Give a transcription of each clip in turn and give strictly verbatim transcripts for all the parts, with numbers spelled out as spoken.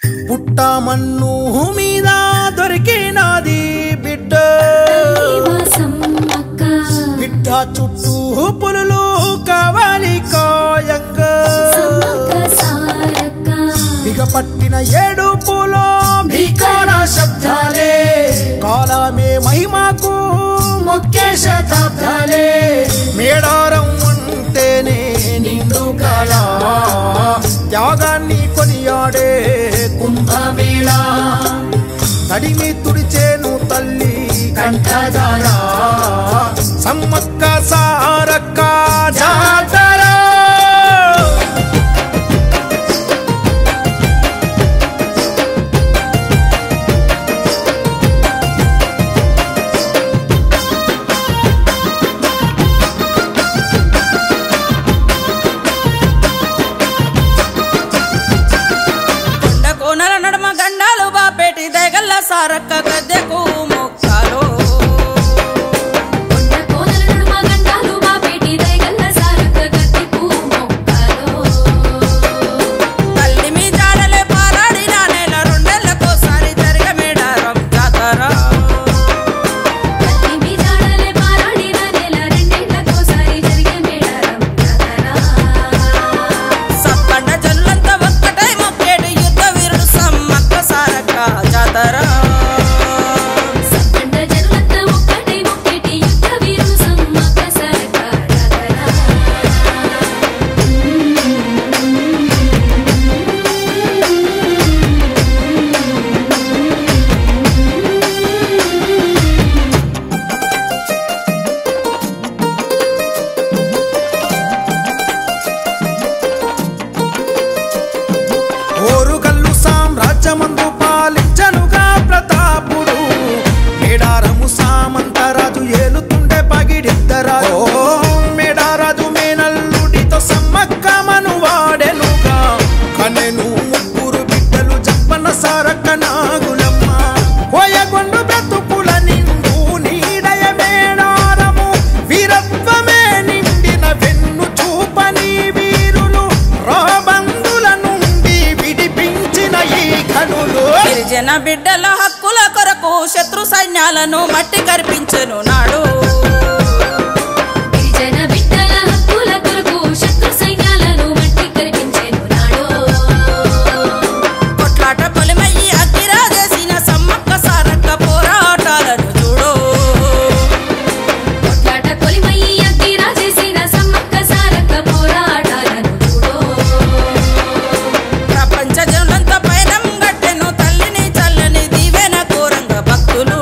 పుట్టమన్ను మీద దొరికినది బిడ్డ బిడ్డ చుట్టూ పులులు కావాలి కాయంగా బిగపట్టిన ఏడుపులో భీకర శబ్దాలే కాలమే మహిమకు ముఖ్య శతాబ్దాలే మేడారం అంటేనే నిండు కళ త్యాగాన్ని కొనియాడే కుంభమేళ తడిమి తుడిచేను తల్లి కంఠధార సమ్మక్క సారక్క జాతర సారక్క గద్దెకు మొక్కాలో తల్లి మీ జాడలే పారాడిన నెల రెండేళ్లకోసారి జరిగే మేడారం జాతర సత్తండ జనులంతా ఒక్కటై మొక్కేటి యుద్ధ వీరుడు సమ్మక్క సారక్క జాతర ఓరుగల్లు సామ్రాజ్యమందు పాలించనుగా ప్రతాపుడు మేడారము సామంతరాజు ఏలుతుండే పగిడిద్దరాజు మేడారాజు మేనల్లుడితో సమ్మక్క మనువాడెనుగా కనెను ముగ్గురు బిడ్డలు జప్పన సారక్క నాగులమ్మ కోయగొండు బ్రతుకుల నిండు నీడయ మేడారము వీరత్వమే నిండిన వెన్ను చూపని వీరులు రాబందుల నుండి విడిపించిన ఈ కనులు గిరిజన బిడ్డల హక్కుల కొరకు శత్రు సైన్యాలను మట్టి కరిపించెను నాడు కొట్లాట పొలిమయ్యి అగ్గిరాజేసిన సమ్మక్క సారక్క పోరాటాలను చూడు ప్రపంచ జనులంతా పైనం గట్టెను తల్లిని చల్లని దీవెన కోరంగ భక్తులు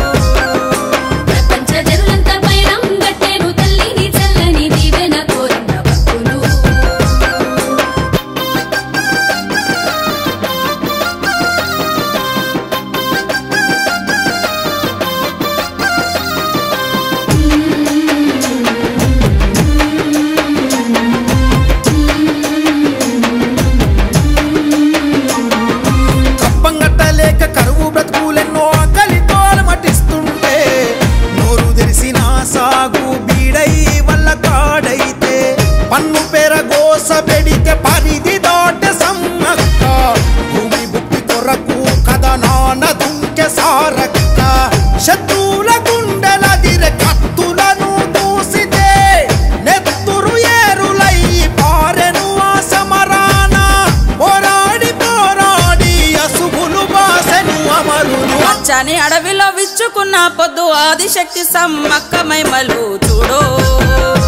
కప్పంగట్టలేక కరువు బ్రతుకులెన్నో ఆకలితోలు మటిస్తుంటే నోరు తెరిసిన సాగు బీడై వల్ల కాడైతే పన్ను పెరగోస పెడితే పరిధి దాటే సమ్మక్క భూమి బుక్కి కొరకు కథనాన దుంకె సారక్క శత్రువుల గుండెల దిరె కత్తులను దూసితే నెత్తురు ఏరులై పారెను ఆ సమరాన పోరాడి పోరాడి అసుగులు బాసెను అమరులు పచ్చని అడవిలో విచ్చుకున్న పొద్దు ఆదిశక్తి సమ్మక్క మైమలు చూడు